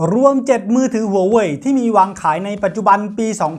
รวม 7 มือถือ Huawei ที่มีวางขายในปัจจุบันปี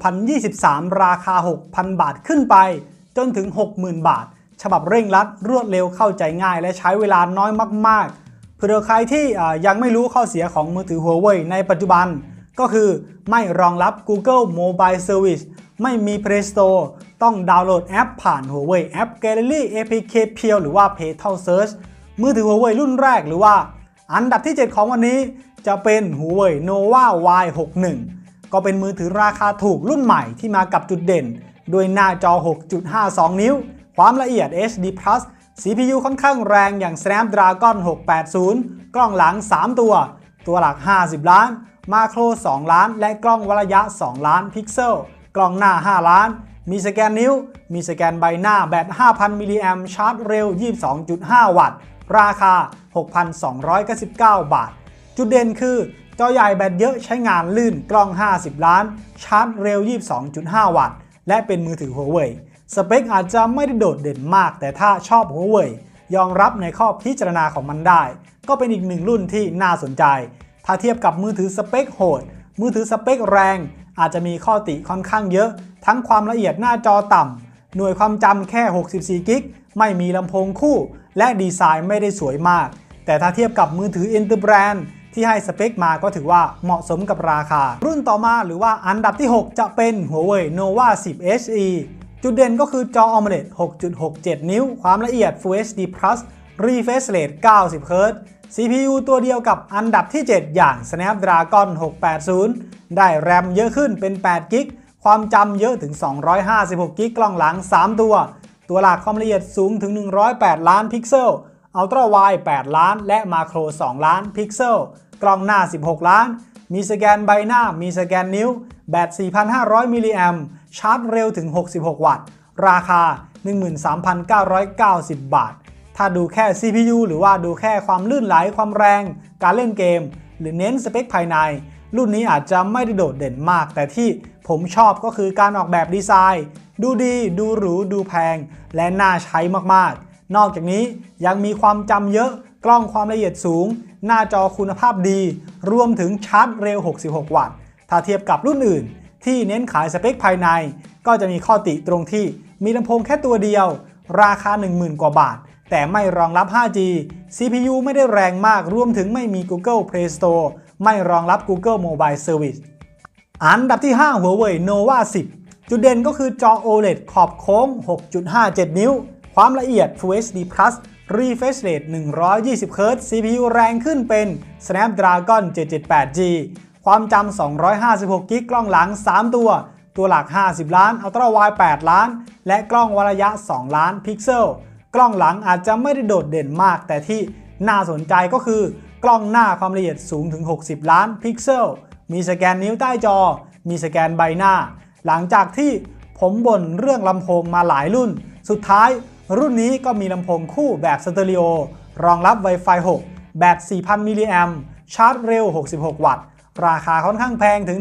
2023 ราคา 6,000 บาทขึ้นไปจนถึง 60,000 บาทฉบับเร่งรัดรวดเร็วเข้าใจง่ายและใช้เวลาน้อยมากๆเผื่อใครที่ยังไม่รู้ข้อเสียของมือถือ Huawei ในปัจจุบันก็คือไม่รองรับ Google Mobile Service ไม่มี Play Store ต้องดาวน์โหลดแอปผ่าน Huawei App Gallery APK Pure หรือว่า Petal Search มือถือ Huawei รุ่นแรกหรือว่าอันดับที่ 7 ของวันนี้จะเป็น Huawei Nova Y61 ก็เป็นมือถือราคาถูกรุ่นใหม่ที่มากับจุดเด่นด้วยหน้าจอ 6.52 นิ้วความละเอียด HD+ CPU ค่อนข้างแรงอย่าง Snapdragon 680 กล้องหลัง 3 ตัวหลัก 50 ล้านมาโคร 2 ล้านและกล้องวัดระยะ 2 ล้านพิกเซลกล้องหน้า 5 ล้านมีสแกนนิ้วมีสแกนใบหน้าแบต 5,000 มิลลิแอมป์ชาร์จเร็ว 22.5 วัตต์ราคา 6,299 บาทจุดเด่นคือจอใหญ่แบตเยอะใช้งานลื่นกล้อง 50 ล้านชาร์จเร็ว 22.5 วัตต์และเป็นมือถือ Huawei สเปคอาจจะไม่ได้โดดเด่นมากแต่ถ้าชอบ Huawei ยอมรับในข้อพิจารณาของมันได้ก็เป็นอีกหนึ่งรุ่นที่น่าสนใจถ้าเทียบกับมือถือสเปคโหดมือถือสเปคแรงอาจจะมีข้อติค่อนข้างเยอะทั้งความละเอียดหน้าจอต่ำหน่วยความจำแค่64กิกไม่มีลำโพงคู่และดีไซน์ไม่ได้สวยมากแต่ถ้าเทียบกับมือถือ Inter Brand ที่ให้สเปคมาก็ถือว่าเหมาะสมกับราคารุ่นต่อมาหรือว่าอันดับที่ 6 จะเป็น Huawei Nova 10 HE จุดเด่นก็คือจอ AMOLED 6.67 นิ้วความละเอียด Full HD+ Refresh Rate 90 Hz CPU ตัวเดียวกับอันดับที่ 7 อย่าง Snapdragon 680 ได้แรมเยอะขึ้นเป็น8 กิกความจำเยอะถึง256 กิกกล้องหลัง 3 ตัวหลักความละเอียดสูงถึง108 ล้านพิกเซลอัลตร้าไวด์ 8 ล้านและมาโคร 2 ล้านพิกเซลกล้องหน้า 16 ล้านมีสแกนใบหน้ามีสแกนนิ้วแบต 4,500 มิลลิแอมป์ชาร์จเร็วถึง 66 วัตต์ราคา 13,990 บาทถ้าดูแค่ CPU หรือว่าดูแค่ความลื่นไหลความแรงการเล่นเกมหรือเน้นสเปคภายในรุ่นนี้อาจจะไม่ได้โดดเด่นมากแต่ที่ผมชอบก็คือการออกแบบดีไซน์ดูดีดูหรูดูแพงและน่าใช้มากๆนอกจากนี้ยังมีความจำเยอะกล้องความละเอียดสูงหน้าจอคุณภาพดีรวมถึงชาร์จเร็ว66 วัตต์ถ้าเทียบกับรุ่นอื่นที่เน้นขายสเปคภายในก็จะมีข้อติตรงที่มีลำโพงแค่ตัวเดียวราคา 10,000 กว่าบาทแต่ไม่รองรับ 5G CPU ไม่ได้แรงมากรวมถึงไม่มี Google Play Store ไม่รองรับ Google Mobile Service อันดับที่ 5 Huawei Nova 10 จุดเด่นก็คือจอ OLED ขอบโค้ง 6.57 นิ้วความละเอียด Full HD+ Refresh Rate 120 Hz CPU แรงขึ้นเป็น Snapdragon 778G ความจำ256 กิกกล้องหลัง 3 ตัวหลัก 50 ล้านอัลตร้าไวด์ 8 ล้านและกล้องวัดระยะ 2 ล้านพิกเซลกล้องหลังอาจจะไม่ได้โดดเด่นมากแต่ที่น่าสนใจก็คือกล้องหน้าความละเอียดสูงถึง60 ล้านพิกเซลมีสแกนนิ้วใต้จอมีสแกนใบหน้าหลังจากที่ผมบ่นเรื่องลำโพงมาหลายรุ่นสุดท้ายรุ่นนี้ก็มีลำโพงคู่แบบสเตอริโอรองรับ Wi-Fi 6 แบต 4,000 มิลลิแอมป์ชาร์จเร็ว 66 วัตต์ราคาค่อนข้างแพงถึง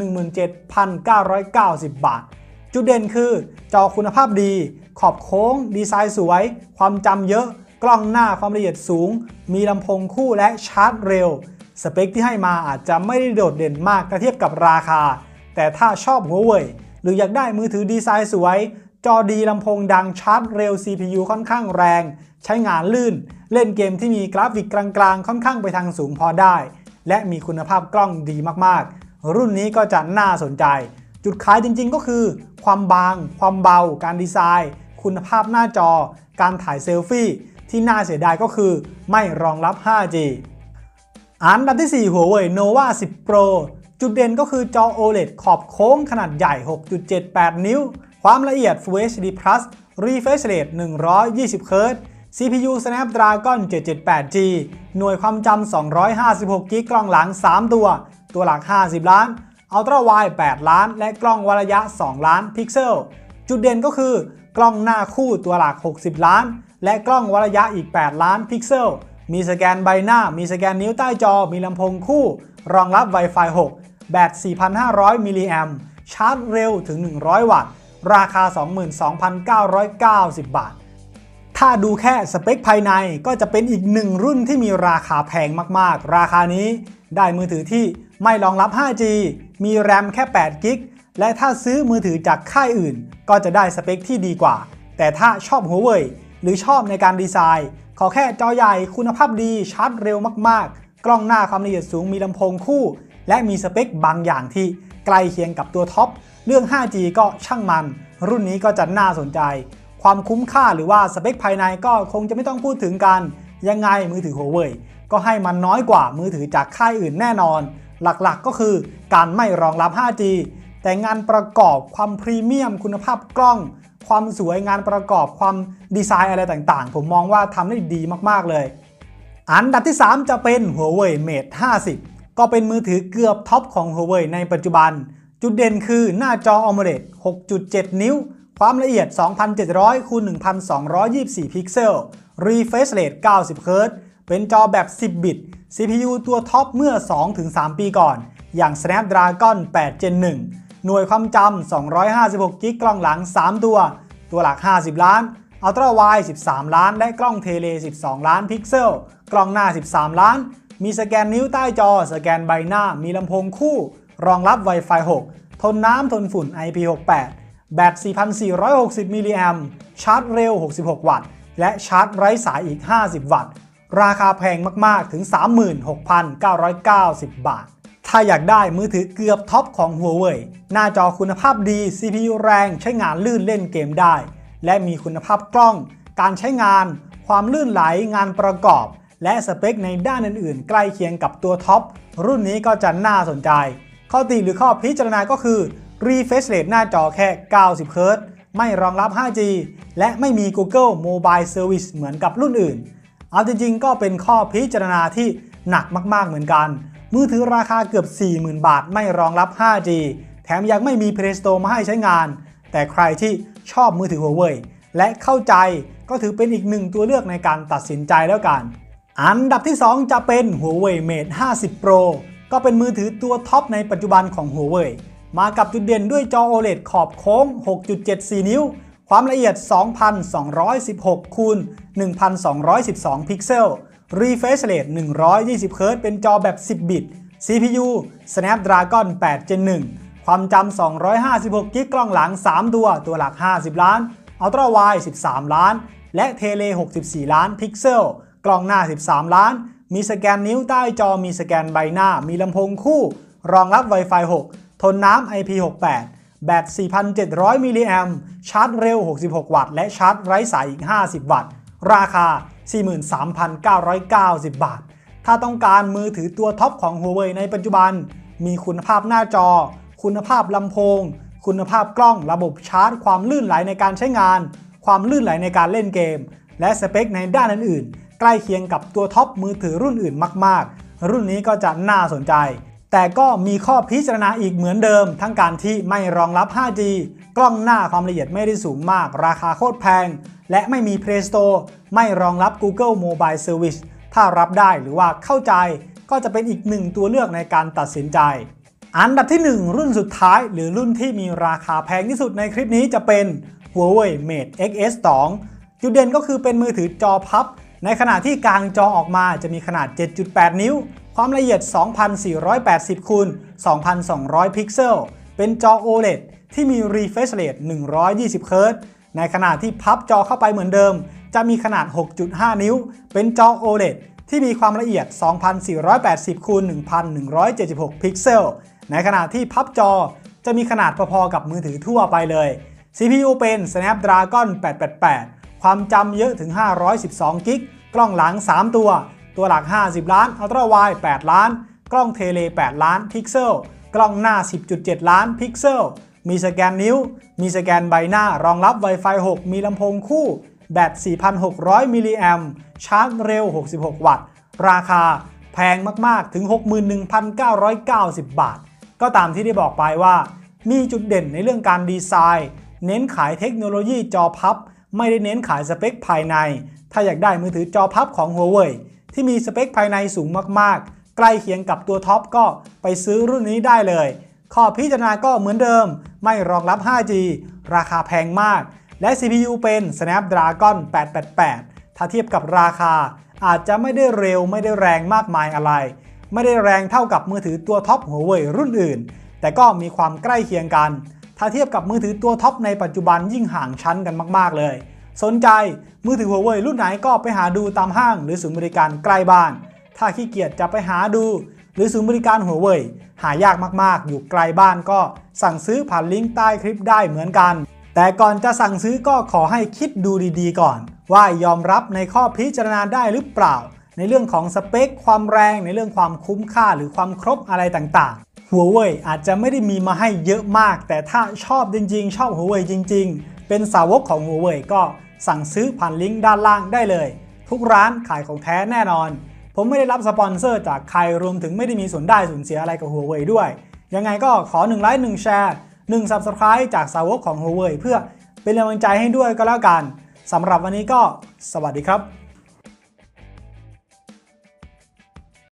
17,990 บาทจุดเด่นคือจอคุณภาพดีขอบโค้งดีไซน์สวยความจำเยอะกล้องหน้าความละเอียดสูงมีลำโพงคู่และชาร์จเร็วสเปคที่ให้มาอาจจะไม่ได้โดดเด่นมากถ้าเทียบกับราคาแต่ถ้าชอบ Huawei หรืออยากได้มือถือดีไซน์สวยจอดีลำโพงดังชาร์จเร็ว CPU ค่อนข้างแรงใช้งานลื่นเล่นเกมที่มีกราฟิกกลางๆค่อนข้างไปทางสูงพอได้และมีคุณภาพกล้องดีมากๆรุ่นนี้ก็จะน่าสนใจจุดขายจริงๆก็คือความบางความเบาการดีไซน์คุณภาพหน้าจอการถ่ายเซลฟี่ที่น่าเสียดายก็คือไม่รองรับ 5G อันดับที่ 4 Huawei Nova 10 Pro จุดเด่นก็คือจอ OLED ขอบโค้งขนาดใหญ่ 6.78 นิ้วความละเอียด Full HD+ Refresh Rate 120 Hz CPU Snapdragon 778G หน่วยความจำ256 กิกกล้องหลัง 3 ตัวหลัก 50 ล้านอัลตร้าไวด์ 8 ล้านและกล้องวัดระยะ 2 ล้านพิกเซลจุดเด่นก็คือกล้องหน้าคู่ตัวหลัก 60 ล้านและกล้องวัดระยะอีก 8 ล้านพิกเซลมีสแกนใบหน้ามีสแกนนิ้วใต้จอมีลำโพงคู่รองรับ Wi-Fi 6 แบต 4,500 มิลลิแอมป์ชาร์จเร็วถึง 100 วัตต์ราคา 22,990 บาทถ้าดูแค่สเปคภายในก็จะเป็นอีกหนึ่งรุ่นที่มีราคาแพงมากๆราคานี้ได้มือถือที่ไม่รองรับ 5G มีแรมแค่8 กิกและถ้าซื้อมือถือจากค่ายอื่นก็จะได้สเปคที่ดีกว่าแต่ถ้าชอบ Huawei หรือชอบในการดีไซน์ขอแค่จอใหญ่คุณภาพดีชาร์จเร็วมากๆกล้องหน้าความละเอียดสูงมีลำโพงคู่และมีสเปคบางอย่างที่ใกล้เคียงกับตัวท็อปเรื่อง 5G ก็ช่างมันรุ่นนี้ก็จะน่าสนใจความคุ้มค่าหรือว่าสเปคภายในก็คงจะไม่ต้องพูดถึงกันยังไงมือถือ Huawei ก็ให้มันน้อยกว่ามือถือจากค่ายอื่นแน่นอนหลักๆก็คือการไม่รองรับ 5G แต่งานประกอบความพรีเมียมคุณภาพกล้องความสวยงานประกอบความดีไซน์อะไรต่างๆผมมองว่าทำได้ดีมากๆเลยอันดับที่ 3 จะเป็น Huawei Mate 50 ก็เป็นมือถือเกือบท็อปของ Huawei ในปัจจุบันจุดเด่นคือหน้าจอ AMOLED 6.7 นิ้วความละเอียด 2700 x 1224 พิกเซล Refresh Rate 90 Hz เป็นจอแบบ 10 บิต CPU ตัวท็อปเมื่อ 2-3 ปีก่อนอย่าง Snapdragon 8 Gen 1 หน่วยความจำ256 กิกกล้องหลัง 3 ตัวหลัก 50 ล้าน Ultra Wide 13 ล้าน และกล้องเทเล 12 ล้านพิกเซล กล้องหน้า 13 ล้าน มีสแกนนิ้วใต้จอ สแกนใบหน้า มีลำโพงคู่ รองรับ Wi-Fi 6 ทนน้ำทนฝุ่น IP68 แบต 4,460 มิลลิแอมป์ชาร์จเร็ว 66 วัตต์ และชาร์จไร้สายอีก 50 วัตต์ ราคาแพงมากๆ ถึง 36,990 บาท ถ้าอยากได้มือถือเกือบท็อปของ Huawei หน้าจอคุณภาพดี CPU แรงใช้งานลื่นเล่นเกมได้ และมีคุณภาพกล้อง การใช้งาน ความลื่นไหล งานประกอบ และสเปคในด้านอื่นๆ ใกล้เคียงกับตัวท็อป รุ่นนี้ก็จะน่าสนใจ ข้อติหรือข้อพิจารณาก็คือ Refresh Rate หน้าจอแค่ 90 Hz ไม่รองรับ 5G และไม่มี Google Mobile Service เหมือนกับรุ่นอื่น เอาจริงๆก็เป็นข้อพิจารณาที่หนักมากๆเหมือนกันมือถือราคาเกือบ 40,000 บาทไม่รองรับ 5G แถมยังไม่มี Play Store มาให้ใช้งานแต่ใครที่ชอบมือถือ Huawei และเข้าใจก็ถือเป็นอีกหนึ่งตัวเลือกในการตัดสินใจแล้วกันอันดับที่ 2 จะเป็น Huawei Mate 50 Pro ก็เป็นมือถือตัวท็อปในปัจจุบันของ Huawei มากับจุดเด่นด้วยจอ OLED ขอบโค้ง 6.74 นิ้วความละเอียด 2,216 x 1,212 พิกเซล Refresh Rate 120 Hz เป็นจอแบบ 10 บิต CPU Snapdragon 8 Gen 1 ความจำ256 กิกกล้องหลัง 3 ตัวหลัก 50 ล้าน Ultra Wide 13 ล้าน และเทเล 64 ล้านพิกเซล กล้องหน้า 13 ล้าน มีสแกนนิ้วใต้จอ มีสแกนใบหน้า มีลำโพงคู่ รองรับ Wi-Fi 6 ทนน้ำ IP68 แบต 4,700 มิลลิแอมป์ชาร์จเร็ว 66 วัตต์ และชาร์จไร้สายอีก 50 วัตต์ ราคา 43,990 บาท ถ้าต้องการมือถือตัวท็อปของ Huawei ในปัจจุบัน มีคุณภาพหน้าจอ คุณภาพลำโพง คุณภาพกล้อง ระบบชาร์จ ความลื่นไหลในการใช้งาน ความลื่นไหลในการเล่นเกม และสเปคในด้านอื่นๆ ใกล้เคียงกับตัวท็อปมือถือรุ่นอื่นมากๆ รุ่นนี้ก็จะน่าสนใจแต่ก็มีข้อพิจารณาอีกเหมือนเดิมทั้งการที่ไม่รองรับ 5G กล้องหน้าความละเอียดไม่ได้สูงมากราคาโคตรแพงและไม่มี Play Store ไม่รองรับ Google Mobile Service ถ้ารับได้หรือว่าเข้าใจก็จะเป็นอีกหนึ่งตัวเลือกในการตัดสินใจอันดับที่ 1 รุ่นสุดท้ายหรือรุ่นที่มีราคาแพงที่สุดในคลิปนี้จะเป็น Huawei Mate X2 จุดเด่นก็คือเป็นมือถือจอพับในขณะที่กลางจอออกมาจะมีขนาด 7.8 นิ้วความละเอียด 2,480 x 2,200 พิกเซล เป็นจอ OLED ที่มี Refresh Rate 120 Hz ในขณะที่พับจอเข้าไปเหมือนเดิมจะมีขนาด 6.5 นิ้ว เป็นจอ OLED ที่มีความละเอียด 2,480 x 1,176 พิกเซล ในขณะที่พับจอจะมีขนาดพอๆกับมือถือทั่วไปเลย CPU เป็น Snapdragon 888 ความจำเยอะถึง 512 กิก กล้องหลัง 3 ตัวหลัก 50 ล้าน Ultra Wide 8 ล้าน กล้องเทเล 8 ล้านพิกเซล กล้องหน้า 10.7 ล้านพิกเซล มีสแกนนิ้ว มีสแกนใบหน้ารองรับ Wi-Fi 6 มีลำโพงคู่ แบต 4,600 มิลลิแอมป์ชาร์จเร็ว 66 วัตต์ ราคาแพงมากๆ ถึง 61,990 บาท ก็ตามที่ได้บอกไปว่ามีจุดเด่นในเรื่องการดีไซน์เน้นขายเทคโนโลยีจอพับไม่ได้เน้นขายสเปคภายในถ้าอยากได้มือถือจอพับของ Huaweiที่มีสเปคภายในสูงมากๆใกล้เคียงกับตัวท็อปก็ไปซื้อรุ่นนี้ได้เลยข้อพิจารณาก็เหมือนเดิมไม่รองรับ 5G ราคาแพงมากและ CPU เป็น Snapdragon 888 ถ้าเทียบกับราคาอาจจะไม่ได้เร็วไม่ได้แรงมากมายอะไรไม่ได้แรงเท่ากับมือถือตัวท็อป Huawei รุ่นอื่นแต่ก็มีความใกล้เคียงกันถ้าเทียบกับมือถือตัวท็อปในปัจจุบันยิ่งห่างชั้นกันมากๆเลยสนใจมือถือ Huawei รุ่นไหนก็ไปหาดูตามห้างหรือศูนย์บริการใกล้บ้านถ้าขี้เกียจจะไปหาดูหรือศูนย์บริการ Huawei หายากมากๆอยู่ไกลบ้านก็สั่งซื้อผ่านลิงก์ใต้คลิปได้เหมือนกันแต่ก่อนจะสั่งซื้อก็ขอให้คิดดูดีๆก่อนว่ายอมรับในข้อพิจารณาได้หรือเปล่าในเรื่องของสเปคความแรงในเรื่องความคุ้มค่าหรือความครบอะไรต่างๆ Huawei อาจจะไม่ได้มีมาให้เยอะมากแต่ถ้าชอบจริงๆชอบ Huawei จริงๆเป็นสาวกของ Huawei ก็สั่งซื้อผ่านลิงก์ด้านล่างได้เลยทุกร้านขายของแท้แน่นอนผมไม่ได้รับสปอนเซอร์จากใครรวมถึงไม่ได้มีส่วนได้ส่วนเสียอะไรกับ Huawei ด้วยยังไงก็ขอ1ไลค์1แชร์1 Subscribe จากสาวกของ Huawei เพื่อเป็นกำลังใจให้ด้วยก็แล้วกันสำหรับวันนี้ก็สวัสดีครับ